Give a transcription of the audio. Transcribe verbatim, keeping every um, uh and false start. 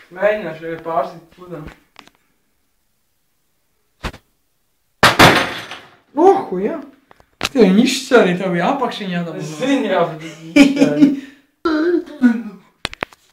Mēģināšu arī pārsīt pludam. Uhu, jā. Tev viņi izšķēri, tev bija apakšiņā. Es zinu, jā, bet izšķēri.